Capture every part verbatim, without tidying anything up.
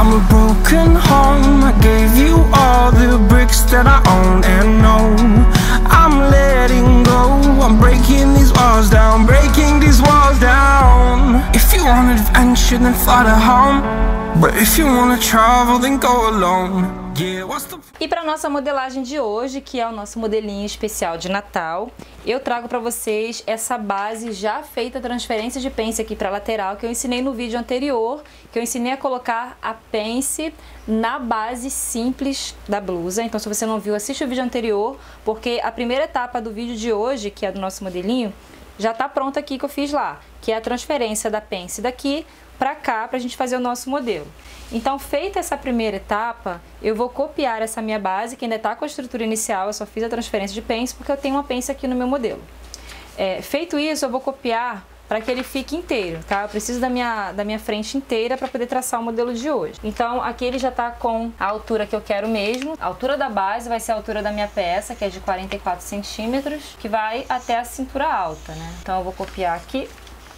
from a broken home. I gave you all the bricks that I own and know. I'm letting go, I'm breaking these walls down, breaking these walls down. If you want adventure, then fly to home. But if you wanna travel, then go alone. Yeah, what's the... E para nossa modelagem de hoje, que é o nosso modelinho especial de Natal, eu trago para vocês essa base já feita, transferência de pence aqui para lateral, que eu ensinei no vídeo anterior, que eu ensinei a colocar a pence na base simples da blusa. Então, se você não viu, assiste o vídeo anterior, porque a primeira etapa do vídeo de hoje, que é do nosso modelinho, já tá pronta aqui que eu fiz lá, que é a transferência da pence daqui para cá, para a gente fazer o nosso modelo. Então, feita essa primeira etapa, eu vou copiar essa minha base, que ainda está com a estrutura inicial, eu só fiz a transferência de pence, porque eu tenho uma pence aqui no meu modelo. É, feito isso, eu vou copiar para que ele fique inteiro, tá? Eu preciso da minha, da minha frente inteira para poder traçar o modelo de hoje. Então, aqui ele já está com a altura que eu quero mesmo. A altura da base vai ser a altura da minha peça, que é de quarenta e quatro centímetros, que vai até a cintura alta, né? Então, eu vou copiar aqui.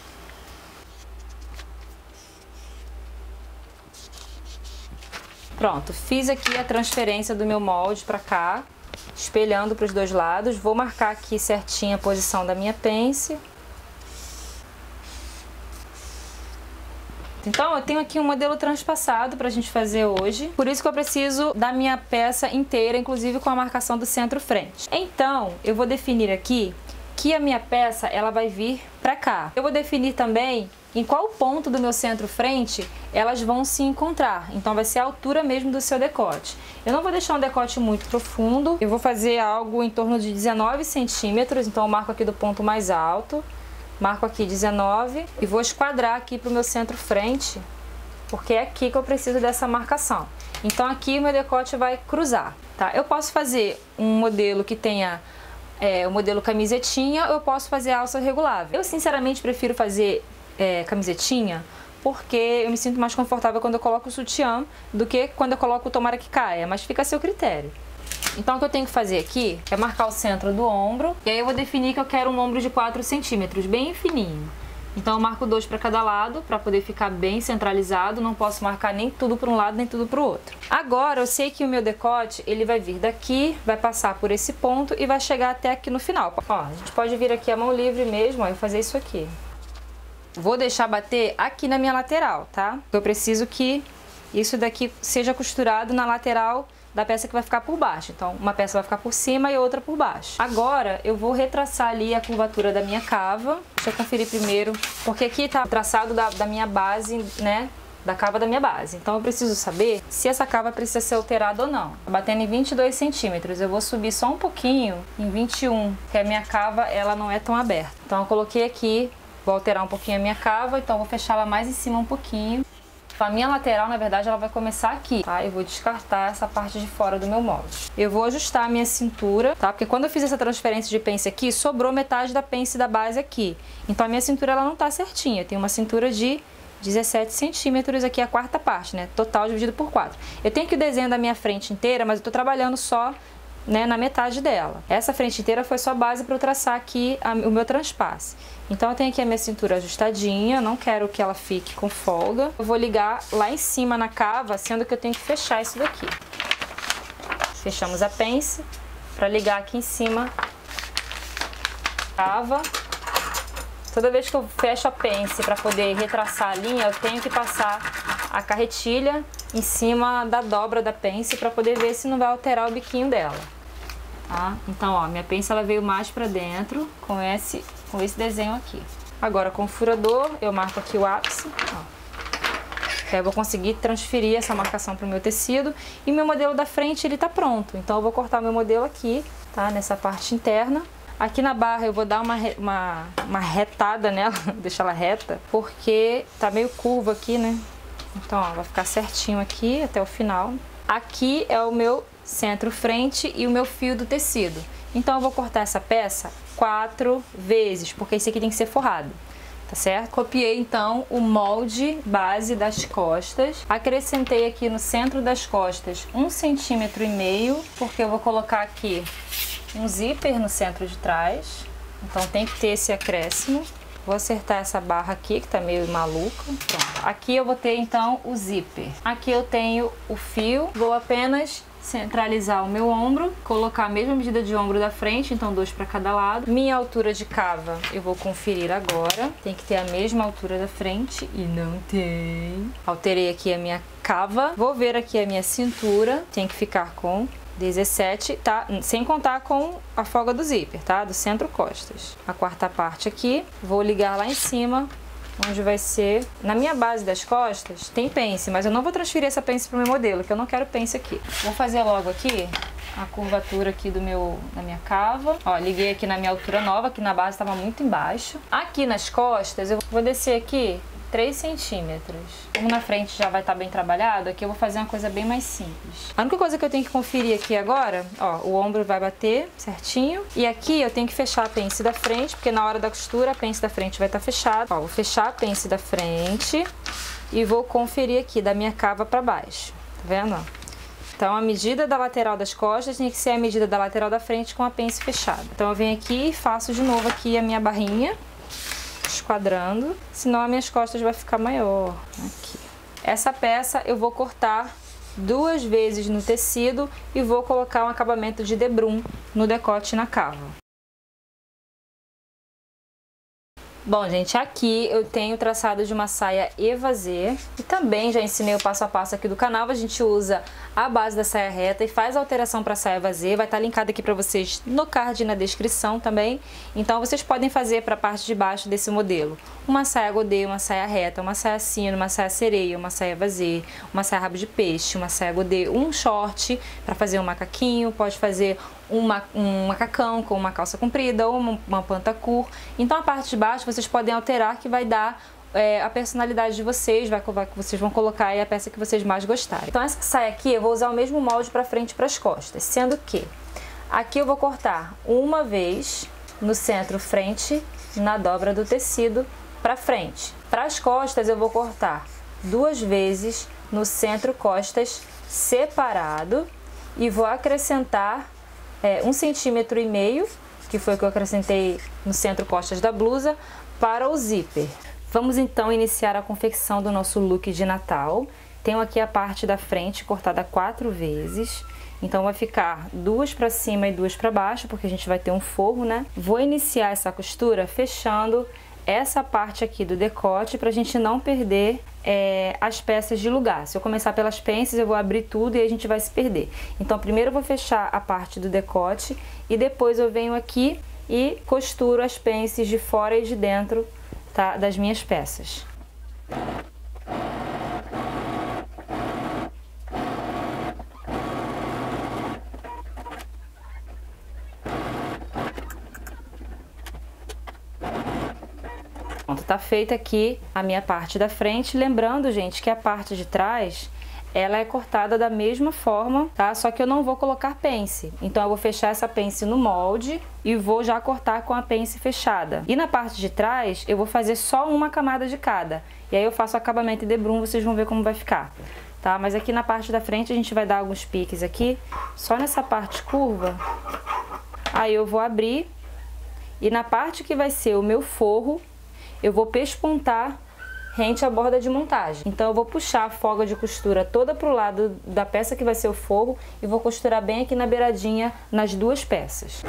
Pronto, fiz aqui a transferência do meu molde para cá, espelhando para os dois lados. Vou marcar aqui certinho a posição da minha pence. Então, eu tenho aqui um modelo transpassado para a gente fazer hoje. Por isso que eu preciso da minha peça inteira, inclusive com a marcação do centro-frente. Então, eu vou definir aqui que a minha peça ela vai vir para cá. Eu vou definir também em qual ponto do meu centro-frente elas vão se encontrar. Então vai ser a altura mesmo do seu decote. Eu não vou deixar um decote muito profundo. Eu vou fazer algo em torno de dezenove centímetros. Então eu marco aqui do ponto mais alto. Marco aqui dezenove e vou esquadrar aqui para o meu centro-frente, porque é aqui que eu preciso dessa marcação. Então aqui o meu decote vai cruzar, tá? Eu posso fazer um modelo que tenha é, o modelo camisetinha, ou eu posso fazer alça regulável. Eu sinceramente prefiro fazer É, camisetinha, porque eu me sinto mais confortável quando eu coloco o sutiã do que quando eu coloco o tomara que caia, mas fica a seu critério. Então o que eu tenho que fazer aqui é marcar o centro do ombro, e aí eu vou definir que eu quero um ombro de quatro centímetros, bem fininho. Então eu marco dois para cada lado, para poder ficar bem centralizado, não posso marcar nem tudo para um lado, nem tudo para o outro. Agora eu sei que o meu decote, ele vai vir daqui, vai passar por esse ponto e vai chegar até aqui no final. Ó, a gente pode vir aqui a mão livre mesmo, ó, e fazer isso aqui. Vou deixar bater aqui na minha lateral, tá? Eu preciso que isso daqui seja costurado na lateral da peça que vai ficar por baixo. Então, uma peça vai ficar por cima e outra por baixo. Agora, eu vou retraçar ali a curvatura da minha cava. Deixa eu conferir primeiro, porque aqui tá o traçado da, da minha base, né? Da cava da minha base. Então, eu preciso saber se essa cava precisa ser alterada ou não. Batendo em vinte e dois centímetros, eu vou subir só um pouquinho em vinte e um, porque a minha cava, ela não é tão aberta. Então, eu coloquei aqui. Vou alterar um pouquinho a minha cava, então vou fechar ela mais em cima um pouquinho. A minha lateral, na verdade, ela vai começar aqui, tá? Eu vou descartar essa parte de fora do meu molde. Eu vou ajustar a minha cintura, tá? Porque quando eu fiz essa transferência de pence aqui, sobrou metade da pence da base aqui. Então a minha cintura, ela não tá certinha. Tem uma cintura de dezessete centímetros aqui, a quarta parte, né? Total dividido por quatro. Eu tenho aqui o desenho da minha frente inteira, mas eu tô trabalhando só, né, na metade dela. Essa frente inteira foi só base para eu traçar aqui a, o meu transpasse. Então eu tenho aqui a minha cintura ajustadinha, não quero que ela fique com folga. Eu vou ligar lá em cima na cava, sendo que eu tenho que fechar isso daqui. Fechamos a pence para ligar aqui em cima. Cava. Toda vez que eu fecho a pence para poder retraçar a linha, eu tenho que passar a carretilha em cima da dobra da pence para poder ver se não vai alterar o biquinho dela. Tá? Então, ó, minha pence ela veio mais para dentro com esse, com esse desenho aqui. Agora, com o furador, eu marco aqui o ápice, ó. Aí eu vou conseguir transferir essa marcação para o meu tecido. E meu modelo da frente, ele tá pronto. Então, eu vou cortar meu modelo aqui, tá? Nessa parte interna. Aqui na barra eu vou dar uma, uma, uma retada nela, deixar ela reta, porque tá meio curva aqui, né? Então, ó, vai ficar certinho aqui até o final. Aqui é o meu centro-frente e o meu fio do tecido. Então, eu vou cortar essa peça quatro vezes, porque esse aqui tem que ser forrado, tá certo? Copiei, então, o molde base das costas. Acrescentei aqui no centro das costas um centímetro e meio, porque eu vou colocar aqui um zíper no centro de trás. Então, tem que ter esse acréscimo. Vou acertar essa barra aqui, que tá meio maluca. Pronto. Aqui eu vou ter, então, o zíper. Aqui eu tenho o fio. Vou apenas centralizar o meu ombro, colocar a mesma medida de ombro da frente, então dois para cada lado. Minha altura de cava eu vou conferir agora. Tem que ter a mesma altura da frente e não tem. Alterei aqui a minha cava. Vou ver aqui a minha cintura. Tem que ficar com dezessete, tá? Sem contar com a folga do zíper, tá? Do centro-costas. A quarta parte aqui, vou ligar lá em cima, onde vai ser... Na minha base das costas tem pence, mas eu não vou transferir essa pence para o meu modelo, que eu não quero pence aqui. Vou fazer logo aqui a curvatura aqui do meu, da minha cava. Ó, liguei aqui na minha altura nova, que na base estava muito embaixo. Aqui nas costas, eu vou descer aqui três centímetros. Como na frente já vai estar bem trabalhado, aqui eu vou fazer uma coisa bem mais simples. A única coisa que eu tenho que conferir aqui agora, ó, o ombro vai bater certinho. E aqui eu tenho que fechar a pence da frente, porque na hora da costura a pence da frente vai estar fechada. Ó, vou fechar a pence da frente e vou conferir aqui da minha cava para baixo. Tá vendo? Ó? Então a medida da lateral das costas tem que ser a medida da lateral da frente com a pence fechada. Então eu venho aqui e faço de novo aqui a minha barrinha, esquadrando, senão as minhas costas vai ficar maior. Aqui. Essa peça eu vou cortar duas vezes no tecido e vou colocar um acabamento de debrum no decote e na cava. Bom, gente, aqui eu tenho traçado de uma saia evasê e também já ensinei o passo a passo aqui do canal. A gente usa a base da saia reta e faz a alteração para a saia evasê. Vai estar linkado aqui para vocês no card e na descrição também. Então vocês podem fazer para a parte de baixo desse modelo uma saia godê, uma saia reta, uma saia sino, uma saia sereia, uma saia evasê, uma saia rabo de peixe, uma saia godê, um short para fazer um macaquinho, pode fazer uma, um macacão com uma calça comprida ou uma, uma pantacur. Então a parte de baixo vocês podem alterar, que vai dar é, a personalidade de vocês, vai, vai, vocês vão colocar aí a peça que vocês mais gostarem. Então essa saia aqui eu vou usar o mesmo molde para frente e para as costas, sendo que aqui eu vou cortar uma vez no centro frente, na dobra do tecido para frente. Para as costas eu vou cortar duas vezes no centro costas separado e vou acrescentar é, um centímetro e meio, que foi o que eu acrescentei no centro costas da blusa, para o zíper. Vamos então iniciar a confecção do nosso look de Natal. Tenho aqui a parte da frente cortada quatro vezes. Então vai ficar duas para cima e duas para baixo, porque a gente vai ter um forro, né? Vou iniciar essa costura fechando essa parte aqui do decote para a gente não perder é, as peças de lugar. Se eu começar pelas pences, eu vou abrir tudo e a gente vai se perder. Então primeiro eu vou fechar a parte do decote e depois eu venho aqui e costuro as pences de fora e de dentro, tá, das minhas peças. Pronto, tá feita aqui a minha parte da frente, lembrando, gente, que a parte de trás ela é cortada da mesma forma, tá? Só que eu não vou colocar pence, então eu vou fechar essa pence no molde e vou já cortar com a pence fechada. E na parte de trás eu vou fazer só uma camada de cada, e aí eu faço acabamento em debrum, vocês vão ver como vai ficar, tá? Mas aqui na parte da frente a gente vai dar alguns piques aqui, só nessa parte curva, aí eu vou abrir e na parte que vai ser o meu forro, eu vou pespontar rente à borda de montagem. Então eu vou puxar a folga de costura toda pro lado da peça que vai ser o forro e vou costurar bem aqui na beiradinha nas duas peças.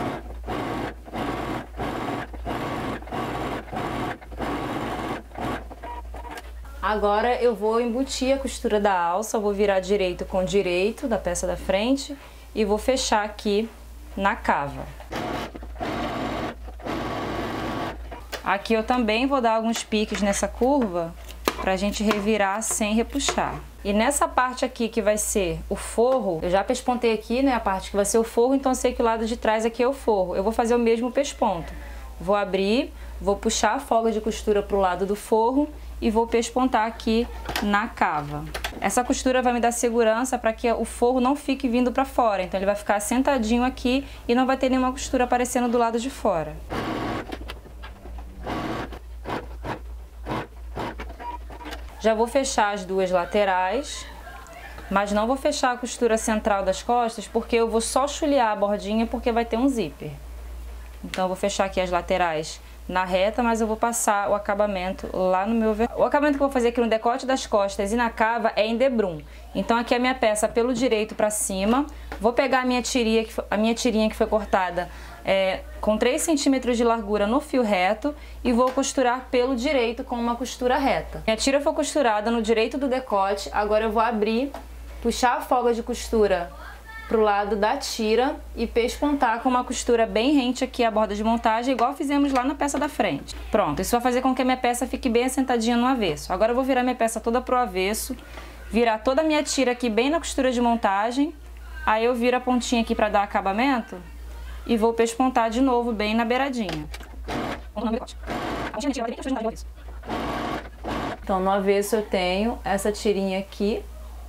Agora eu vou embutir a costura da alça, vou virar direito com direito da peça da frente e vou fechar aqui na cava. Aqui eu também vou dar alguns piques nessa curva pra gente revirar sem repuxar. E nessa parte aqui que vai ser o forro, eu já pespontei aqui, né, a parte que vai ser o forro, então eu sei que o lado de trás aqui é o forro. Eu vou fazer o mesmo pesponto. Vou abrir, vou puxar a folga de costura pro lado do forro e vou pespontar aqui na cava. Essa costura vai me dar segurança para que o forro não fique vindo para fora, então ele vai ficar sentadinho aqui e não vai ter nenhuma costura aparecendo do lado de fora. Já vou fechar as duas laterais, mas não vou fechar a costura central das costas, porque eu vou só chulear a bordinha, porque vai ter um zíper. Então eu vou fechar aqui as laterais na reta, mas eu vou passar o acabamento lá no meu vermelho. O acabamento que eu vou fazer aqui no decote das costas e na cava é em debrum. Então aqui a minha peça pelo direito para cima. Vou pegar a minha tirinha que foi, a minha tirinha que foi cortada é, com três centímetros de largura no fio reto e vou costurar pelo direito com uma costura reta. Minha tira foi costurada no direito do decote, agora eu vou abrir, puxar a folga de costura pro lado da tira e pespontar com uma costura bem rente aqui a borda de montagem, igual fizemos lá na peça da frente. Pronto, isso vai fazer com que a minha peça fique bem assentadinha no avesso. Agora eu vou virar minha peça toda pro avesso, virar toda a minha tira aqui bem na costura de montagem, aí eu viro a pontinha aqui para dar acabamento e vou pespontar de novo bem na beiradinha. Então no avesso eu tenho essa tirinha aqui.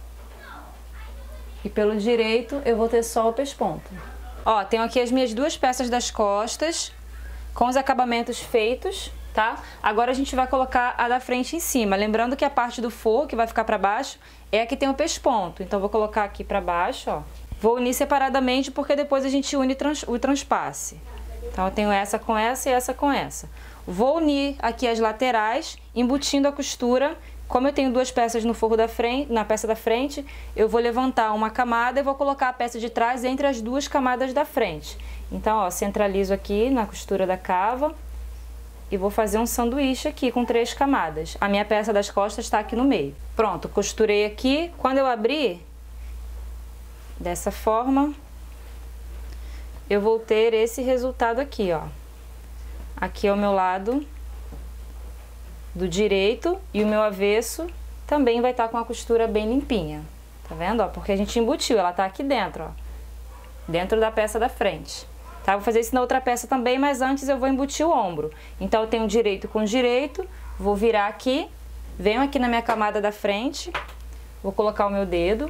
E pelo direito eu vou ter só o pesponto. Ó, tenho aqui as minhas duas peças das costas com os acabamentos feitos, tá? Agora a gente vai colocar a da frente em cima. Lembrando que a parte do forro que vai ficar pra baixo é a que tem o pesponto. Então vou colocar aqui pra baixo, ó. Vou unir separadamente porque depois a gente une trans, o transpasse. Então eu tenho essa com essa e essa com essa. Vou unir aqui as laterais, embutindo a costura. Como eu tenho duas peças no forro da frente, na peça da frente, eu vou levantar uma camada e vou colocar a peça de trás entre as duas camadas da frente. Então, ó, centralizo aqui na costura da cava e vou fazer um sanduíche aqui com três camadas. A minha peça das costas está aqui no meio. Pronto, costurei aqui. Quando eu abrir, dessa forma, eu vou ter esse resultado aqui, ó. Aqui é o meu lado do direito e o meu avesso também vai estar com a costura bem limpinha, tá vendo? Ó, porque a gente embutiu, ela tá aqui dentro, ó, dentro da peça da frente, tá? Vou fazer isso na outra peça também, mas antes eu vou embutir o ombro. Então eu tenho direito com direito, vou virar aqui, venho aqui na minha camada da frente, vou colocar o meu dedo,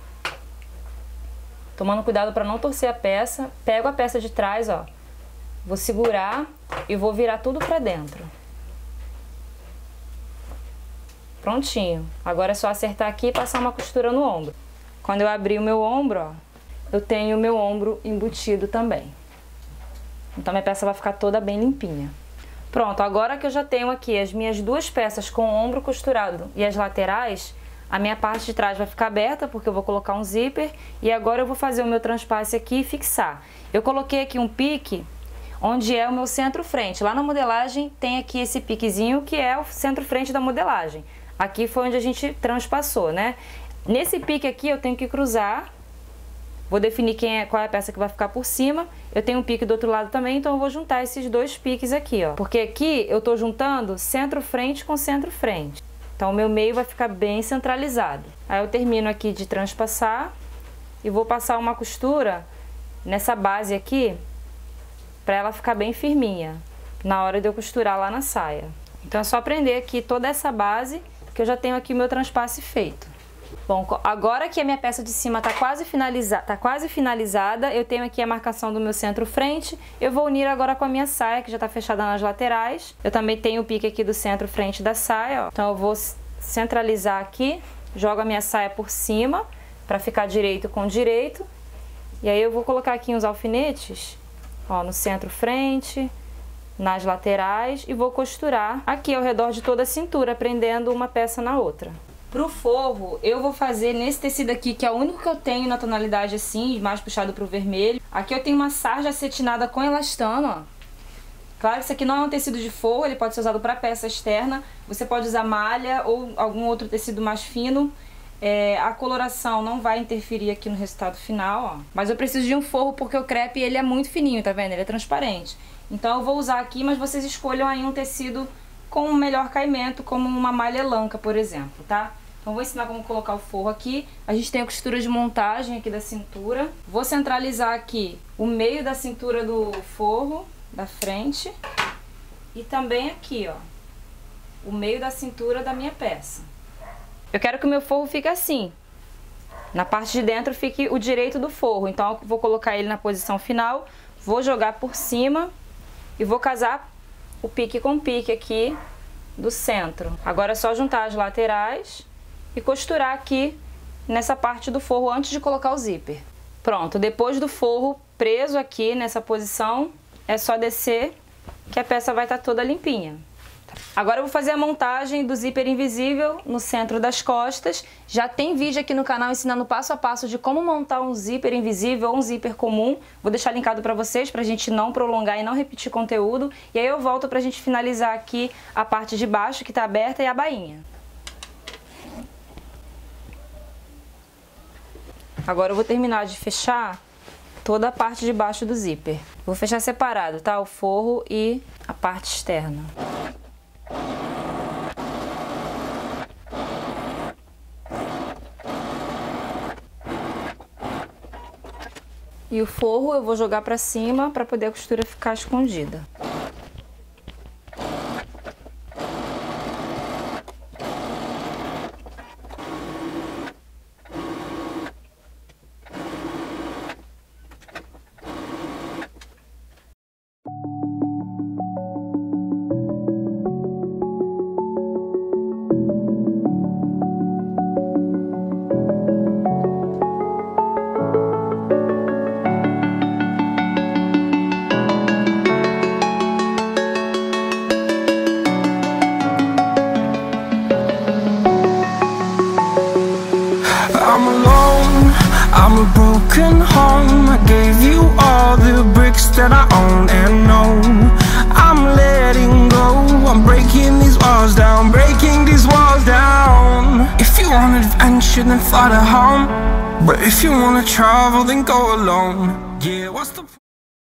tomando cuidado para não torcer a peça, pego a peça de trás, ó, vou segurar e vou virar tudo pra dentro. Prontinho. Agora é só acertar aqui e passar uma costura no ombro. Quando eu abrir o meu ombro, ó, eu tenho o meu ombro embutido também. Então minha peça vai ficar toda bem limpinha. Pronto, agora que eu já tenho aqui as minhas duas peças com o ombro costurado e as laterais, a minha parte de trás vai ficar aberta porque eu vou colocar um zíper e agora eu vou fazer o meu transpasse aqui e fixar. Eu coloquei aqui um pique onde é o meu centro-frente. Lá na modelagem tem aqui esse piquezinho que é o centro-frente da modelagem. Aqui foi onde a gente transpassou, né? Nesse pique aqui eu tenho que cruzar. Vou definir quem é, qual é a peça que vai ficar por cima. Eu tenho um pique do outro lado também, então eu vou juntar esses dois piques aqui, ó. Porque aqui eu tô juntando centro-frente com centro-frente. Então o meu meio vai ficar bem centralizado. Aí eu termino aqui de transpassar e vou passar uma costura nessa base aqui para ela ficar bem firminha na hora de eu costurar lá na saia. Então é só prender aqui toda essa base que eu já tenho aqui o meu transpasse feito. Bom, agora que a minha peça de cima tá quase, finaliza tá quase finalizada, eu tenho aqui a marcação do meu centro-frente. Eu vou unir agora com a minha saia, que já tá fechada nas laterais. Eu também tenho o pique aqui do centro-frente da saia, ó. Então eu vou centralizar aqui, jogo a minha saia por cima, para ficar direito com direito. E aí eu vou colocar aqui uns alfinetes, ó, no centro-frente, nas laterais, e vou costurar aqui ao redor de toda a cintura, prendendo uma peça na outra. Pro forro, eu vou fazer nesse tecido aqui, que é o único que eu tenho na tonalidade assim, mais puxado pro vermelho. Aqui eu tenho uma sarja acetinada com elastano, ó. Claro que isso aqui não é um tecido de forro, ele pode ser usado para peça externa. Você pode usar malha ou algum outro tecido mais fino. É, a coloração não vai interferir aqui no resultado final, ó. Mas eu preciso de um forro porque o crepe ele é muito fininho, tá vendo? Ele é transparente. Então eu vou usar aqui, mas vocês escolham aí um tecido com um melhor caimento, como uma malha lanca, por exemplo, tá? Então vou ensinar como colocar o forro aqui. A gente tem a costura de montagem aqui da cintura. Vou centralizar aqui o meio da cintura do forro, da frente. E também aqui, ó, o meio da cintura da minha peça. Eu quero que o meu forro fique assim. Na parte de dentro fique o direito do forro. Então eu vou colocar ele na posição final, vou jogar por cima e vou casar o pique com pique aqui do centro. Agora é só juntar as laterais e costurar aqui nessa parte do forro antes de colocar o zíper. Pronto, depois do forro preso aqui nessa posição, é só descer que a peça vai estar toda limpinha. Agora eu vou fazer a montagem do zíper invisível no centro das costas. Já tem vídeo aqui no canal ensinando passo a passo de como montar um zíper invisível ou um zíper comum. Vou deixar linkado para vocês, pra gente não prolongar e não repetir conteúdo. E aí eu volto pra gente finalizar aqui a parte de baixo que tá aberta e a bainha. Agora eu vou terminar de fechar toda a parte de baixo do zíper. Vou fechar separado, tá? O forro e a parte externa. E o forro eu vou jogar pra cima para poder a costura ficar escondida. I'm alone, I'm a broken home. I gave you all the bricks that I own and know. I'm letting go, I'm breaking these walls down, breaking these walls down. If you want adventure, then fly to home. But if you wanna travel, then go alone. Yeah, what's the